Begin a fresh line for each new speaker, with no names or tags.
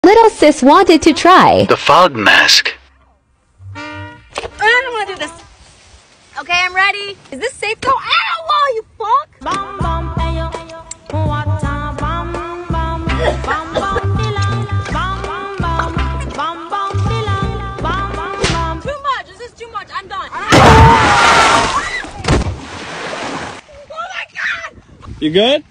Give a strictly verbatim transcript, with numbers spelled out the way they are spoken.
Little sis wanted to try
the fog mask.
I don't want to do this. Okay, I'm ready. Is this safe though? Ow, whoa, you fuck! Bum, bum, ayo. What a bum, bum, bum, bum, bilang. Bum, bum, bum, bum, bum, bilang. Bum, bum, bum. Too much. This is too much. I'm done. Oh my god!
You good?